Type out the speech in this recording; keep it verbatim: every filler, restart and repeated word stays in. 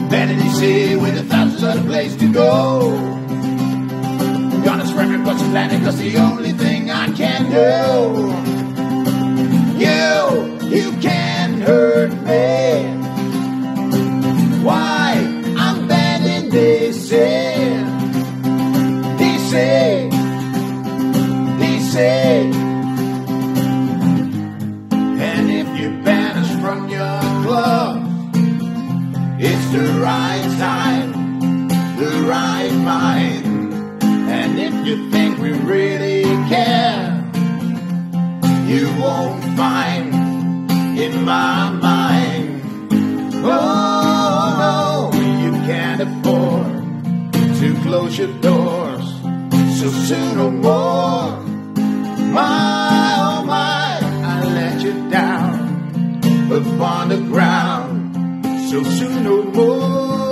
Vanity City with a thousand other places to go. I'm gonna spread across the planet, cause the only thing I can do. You, you can't hurt me. Why? I'm bad in D C. D C. D C. And if you banish from your club, it's the right time, the right mind. And if you think we really care, you won't find in my mind. Oh no, you can't afford to close your doors so soon or more. My, oh my, I let you down upon the ground so soon or more.